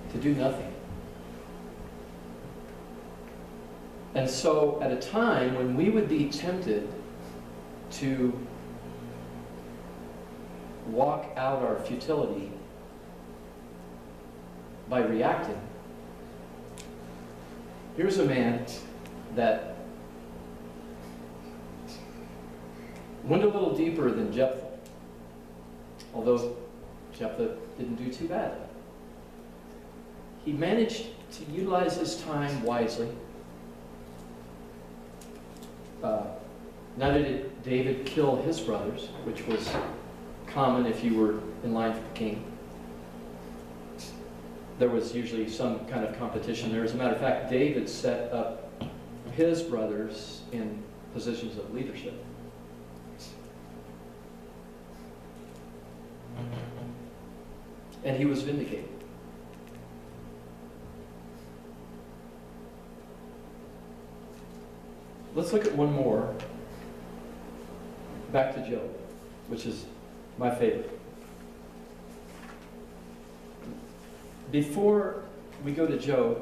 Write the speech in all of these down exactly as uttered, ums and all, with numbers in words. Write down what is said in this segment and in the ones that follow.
to do nothing. And so at a time when we would be tempted to walk out our futility by reacting, here's a man that went a little deeper than Jephthah, although Jephthah didn't do too bad. He managed to utilize his time wisely. Uh, neither did David kill his brothers, which was common if you were in line for the king. There was usually some kind of competition there. As a matter of fact, David set up his brothers in positions of leadership. And he was vindicated. Let's look at one more. Back to Job, which is my favorite. Before we go to Job,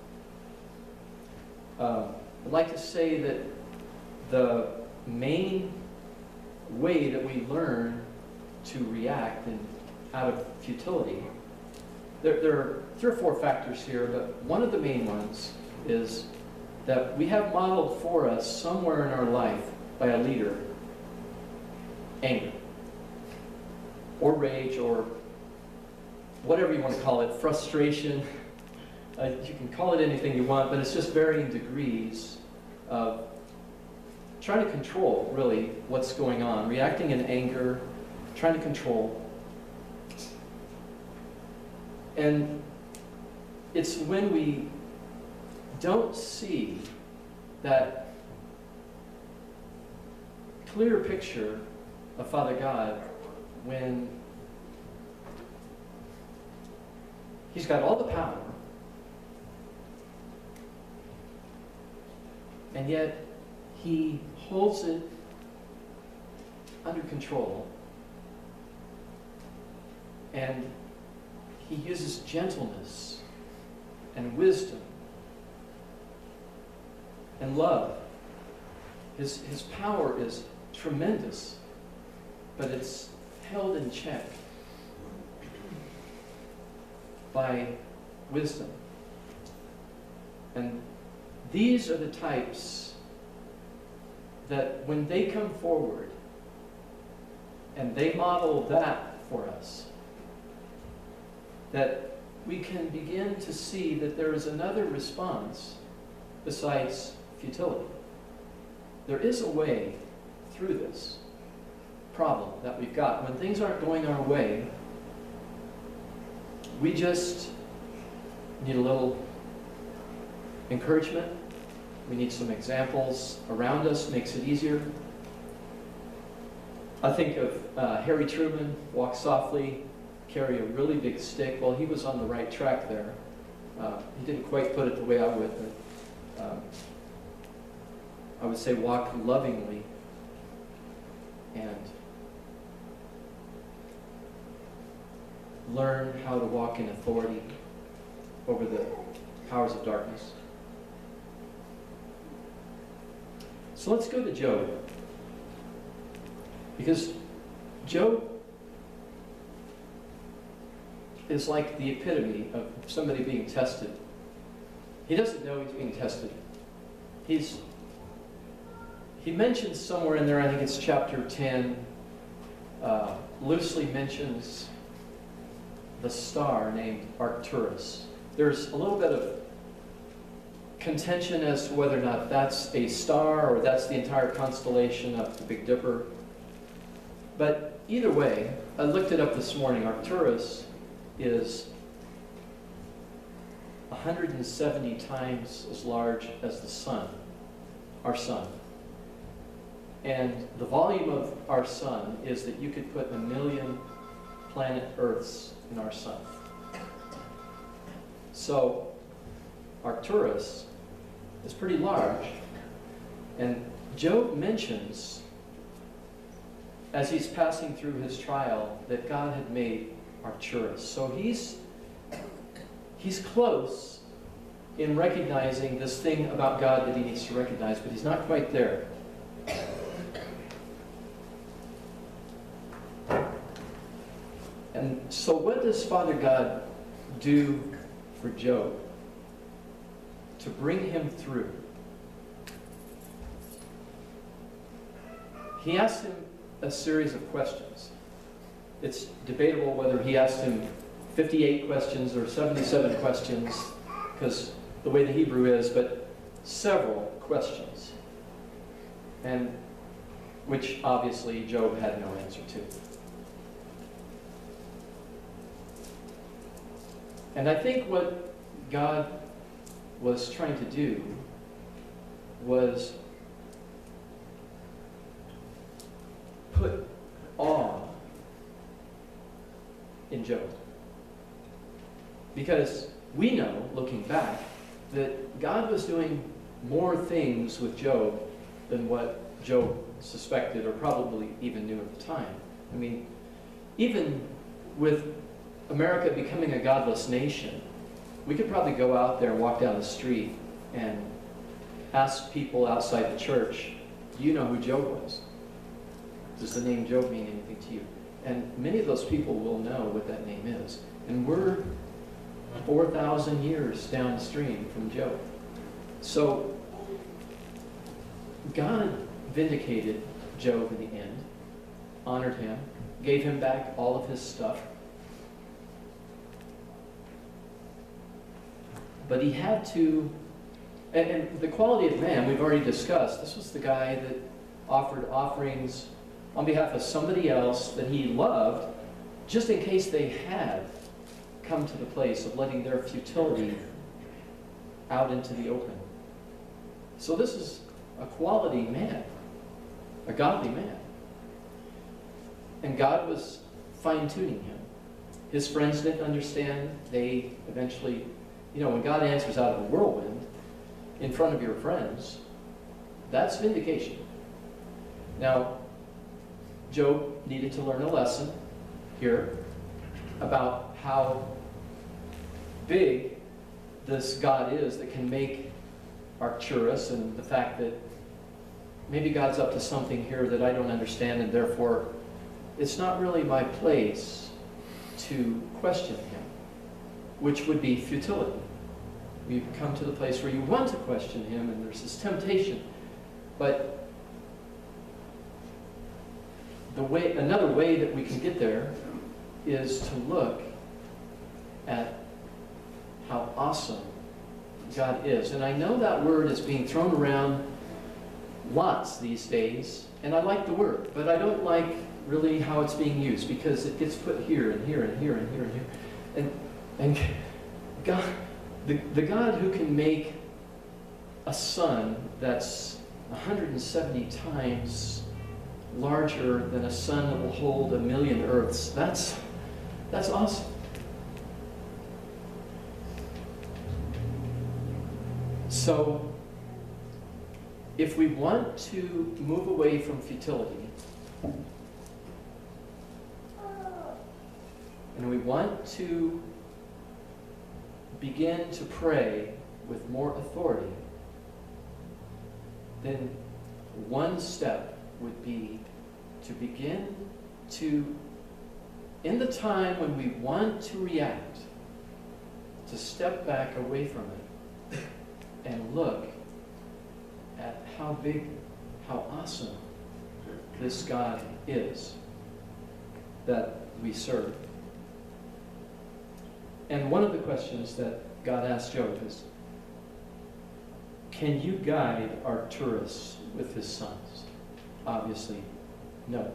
uh, I'd like to say that the main way that we learn to react and out of futility, there, there are three or four factors here, but one of the main ones is that we have modeled for us somewhere in our life by a leader anger or rage or whatever you want to call it, frustration. Uh, you can call it anything you want, but it's just varying degrees of trying to control, really, what's going on. Reacting in anger, trying to control. And it's when we don't see that clear picture of Father God when He's got all the power, and yet He holds it under control, and He uses gentleness and wisdom and love. His, his power is tremendous, but it's held in check by wisdom. And these are the types that when they come forward and they model that for us, that we can begin to see that there is another response besides futility. There is a way through this problem that we've got. When things aren't going our way, we just need a little encouragement. We need some examples around us, makes it easier. I think of uh, Harry Truman, Walk Softly, carry a really big stick. Well, he was on the right track there. Uh, he didn't quite put it the way I would, but um, I would say walk lovingly and learn how to walk in authority over the powers of darkness. So let's go to Job. Because Job is like the epitome of somebody being tested. He doesn't know he's being tested. He's, he mentions somewhere in there, I think it's chapter ten, uh, loosely mentions the star named Arcturus. There's a little bit of contention as to whether or not that's a star or that's the entire constellation of the Big Dipper. But either way, I looked it up this morning. Arcturus is one hundred seventy times as large as the sun, our sun. And the volume of our sun is that you could put a million planet Earths in our sun. So Arcturus is pretty large. And Job mentions, as he's passing through his trial, that God had made Arcturus. So he's he's close in recognizing this thing about God that he needs to recognize, but he's not quite there. And so what does Father God do for Job to bring him through? He asked him a series of questions. It's debatable whether he asked him fifty-eight questions or seventy-seven questions, because the way the Hebrew is, but several questions, and which obviously Job had no answer to. And I think what God was trying to do was put awe in Job. Because we know, looking back, that God was doing more things with Job than what Job suspected or probably even knew at the time. I mean, even with America becoming a godless nation, we could probably go out there and walk down the street and ask people outside the church, do you know who Job was? Does the name Job mean anything to you? And many of those people will know what that name is. And we're four thousand years downstream from Job. So God vindicated Job in the end, honored him, gave him back all of his stuff. But he had to, and, and the quality of man, we've already discussed. This was the guy that offered offerings on behalf of somebody else that he loved, just in case they had come to the place of letting their futility out into the open. So this is a quality man, a godly man. And God was fine-tuning him. His friends didn't understand. They eventually, you know, when God answers out of a whirlwind in front of your friends, that's vindication. Now, Job needed to learn a lesson here about how big this God is that can make Arcturus, and the fact that maybe God's up to something here that I don't understand, and therefore it's not really my place to question him, which would be futility. We've come to the place where you want to question him, and there's this temptation. But the way, another way that we can get there is to look at how awesome God is. And I know that word is being thrown around lots these days, and I like the word, but I don't like really how it's being used, because it gets put here and here and here and here and here. And, and God, the, the God who can make a sun that's one hundred seventy times larger than a sun that will hold a million Earths, that's, that's awesome. So, if we want to move away from futility, and we want to begin to pray with more authority, then one step would be to begin to, in the time when we want to react, to step back away from it and look at how big, how awesome this God is that we serve. And one of the questions that God asked Job is, can you guide Arcturus with his sons? Obviously, no.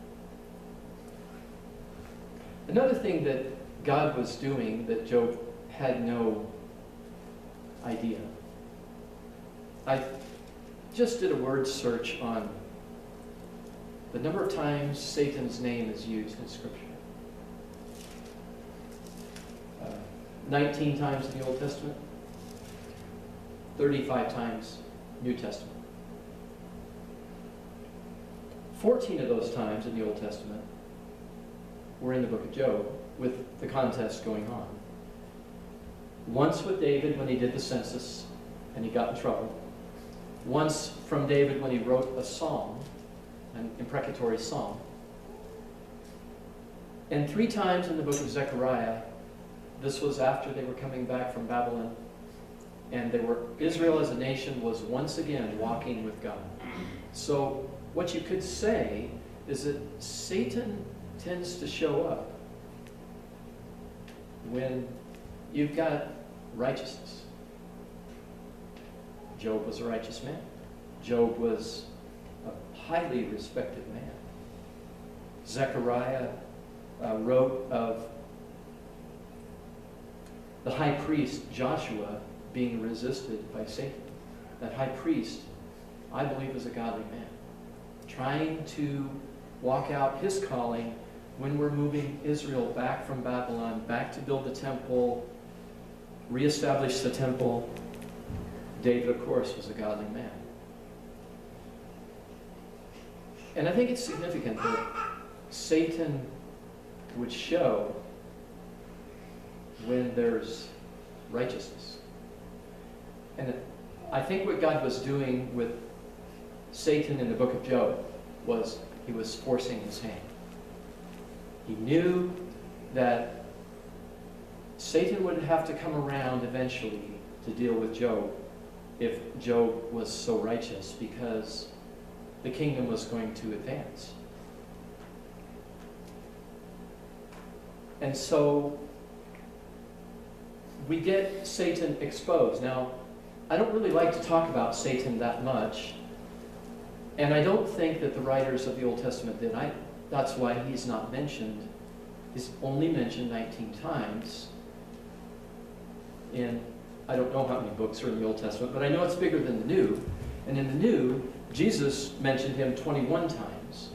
Another thing that God was doing that Job had no idea. I just did a word search on the number of times Satan's name is used in Scripture. Uh, nineteen times in the Old Testament, thirty-five times New Testament. fourteen of those times in the Old Testament were in the book of Job, with the contest going on. Once with David when he did the census and he got in trouble. Once from David when he wrote a psalm, an imprecatory psalm. And three times in the book of Zechariah, this was after they were coming back from Babylon, and they were, Israel as a nation was once again walking with God. So what you could say is that Satan tends to show up when you've got righteousness. Job was a righteous man. Job was a highly respected man. Zechariah uh, wrote of the high priest Joshua being resisted by Satan. That high priest, I believe, was a godly man, trying to walk out his calling when we're moving Israel back from Babylon, back to build the temple, reestablish the temple. David, of course, was a godly man. And I think it's significant that Satan would show when there's righteousness. And I think what God was doing with Satan in the book of Job was he was forcing his hand. He knew that Satan would have to come around eventually to deal with Job if Job was so righteous, because the kingdom was going to advance. And so we get Satan exposed. Now, I don't really like to talk about Satan that much, and I don't think that the writers of the Old Testament did. I, that's why he's not mentioned. He's only mentioned nineteen times in, I don't know how many books are in the Old Testament, but I know it's bigger than the New. And in the New, Jesus mentioned him twenty-one times.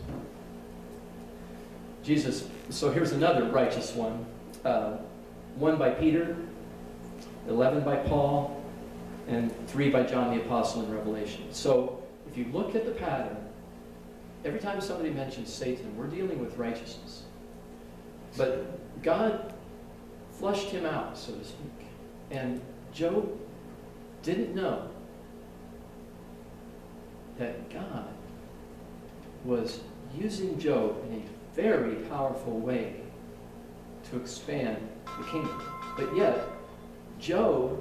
Jesus, so here's another righteous one. Uh, one by Peter, eleven by Paul, and three by John the Apostle in Revelation. So if you look at the pattern, every time somebody mentions Satan, we're dealing with righteousness. But God flushed him out, so to speak. And Job didn't know that God was using Job in a very powerful way to expand the kingdom. But yet, Job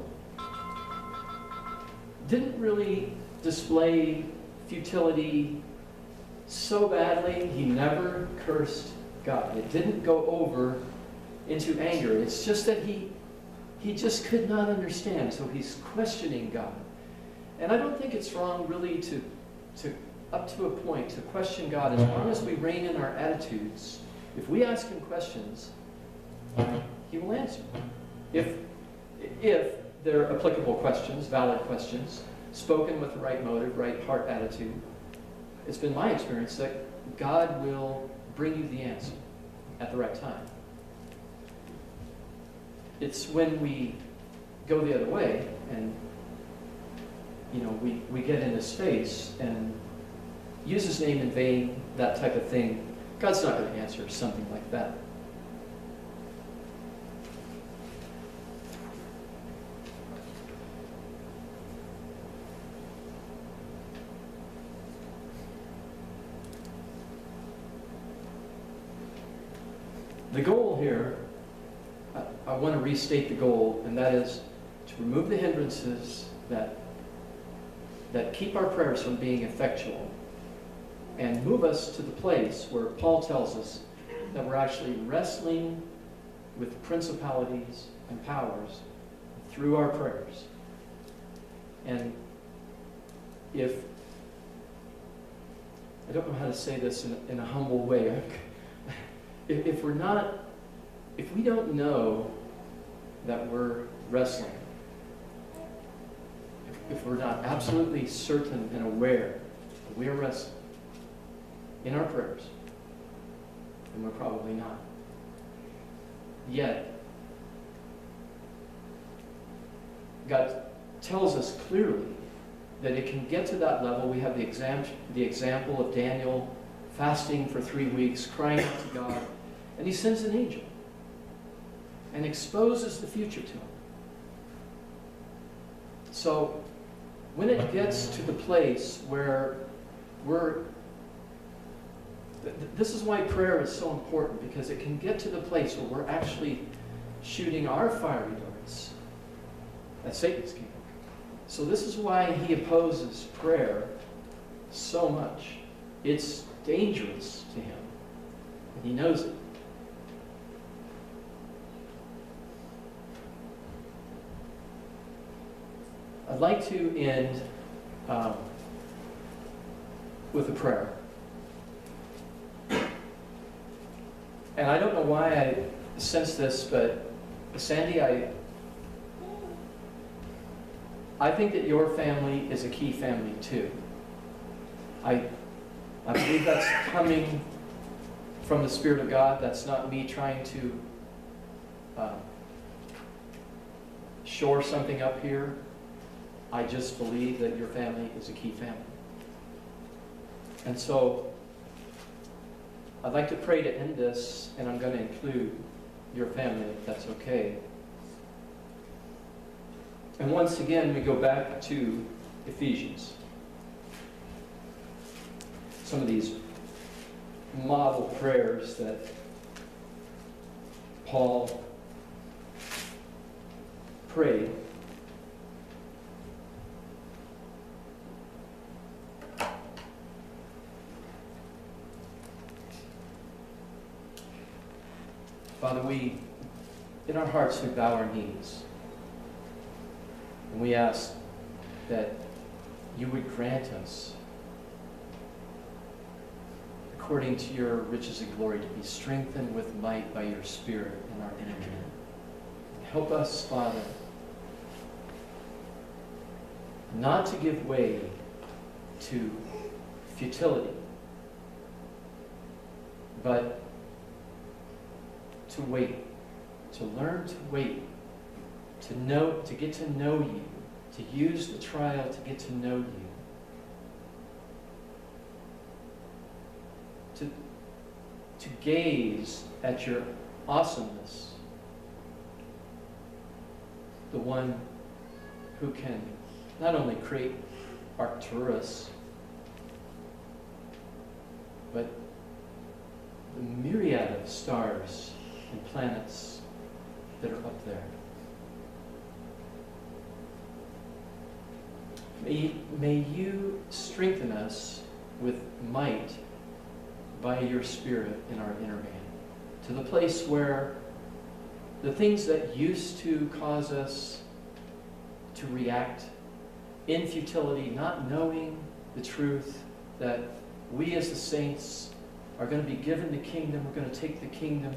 didn't really display futility so badly. He never cursed God. It didn't go over into anger. It's just that he he just could not understand, so he's questioning God. And I don't think it's wrong really to, to up to a point, to question God, as long as we rein in our attitudes. If we ask him questions, he will answer. If, if they're applicable questions, valid questions, spoken with the right motive, right heart attitude, it's been my experience that God will bring you the answer at the right time. It's when we go the other way and, you know, we, we get in his face and use his name in vain, that type of thing. God's not going to answer something like that. The goal here, I, I want to restate the goal, and that is to remove the hindrances that, that keep our prayers from being effectual, and move us to the place where Paul tells us that we're actually wrestling with principalities and powers through our prayers. And if, I don't know how to say this in, in a humble way, if, if we're not, if we don't know that we're wrestling, if, if we're not absolutely certain and aware that we are wrestling in our prayers, then we're probably not. Yet, God tells us clearly that it can get to that level. We have the, exam the example of Daniel fasting for three weeks, crying out to God, and he sends an angel and exposes the future to him. So when it gets to the place where we're, th this is why prayer is so important, because it can get to the place where we're actually shooting our fiery darts at Satan's kingdom. So this is why he opposes prayer so much. It's dangerous to him, and he knows it. I'd like to end um, with a prayer. And I don't know why I sense this, but Sandy, I, I think that your family is a key family too. I, I believe that's coming from the Spirit of God. That's not me trying to uh, shore something up here. I just believe that your family is a key family. And so I'd like to pray to end this, and I'm going to include your family, if that's okay. And once again, we go back to Ephesians. Some of these model prayers that Paul prayed. Father, we, in our hearts, we bow our knees. And we ask that you would grant us, according to your riches and glory, to be strengthened with might by your Spirit in our inner man. Help us, Father, not to give way to futility, but to wait, to learn to wait, to know, to get to know you, to use the trial to get to know you, to, to gaze at your awesomeness, the one who can not only create Arcturus, but the myriad of stars and planets that are up there. May, may you strengthen us with might by your Spirit in our inner man, to the place where the things that used to cause us to react in futility, not knowing the truth that we as the saints are going to be given the kingdom, we're going to take the kingdom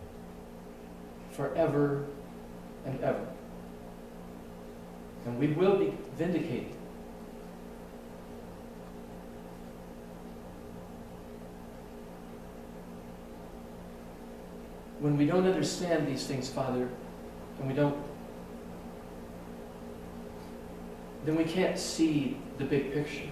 forever and ever. And we will be vindicated. When we don't understand these things, Father, and we don't, then we can't see the big picture.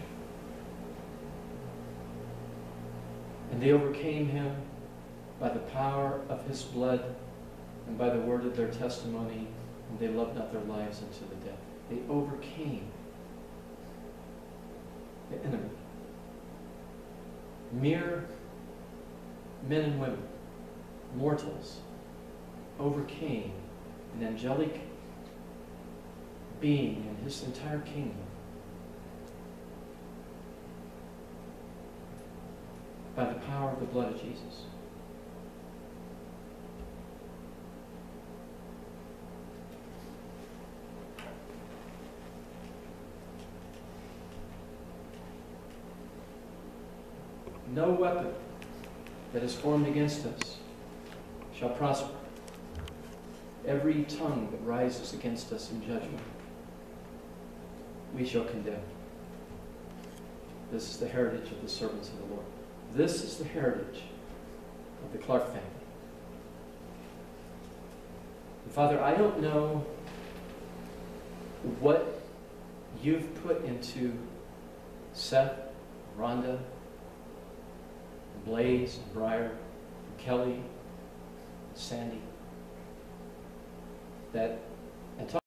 And they overcame him by the power of his blood and by the word of their testimony, and they loved not their lives unto the death. They overcame the enemy. Mere men and women, mortals, overcame an angelic being and his entire kingdom by the power of the blood of Jesus. No weapon that is formed against us shall prosper. Every tongue that rises against us in judgment, we shall condemn. This is the heritage of the servants of the Lord. This is the heritage of the Clark family. And Father, I don't know what you've put into Seth, Rhonda, Blaze, and Briar, and Kelly, and Sandy, that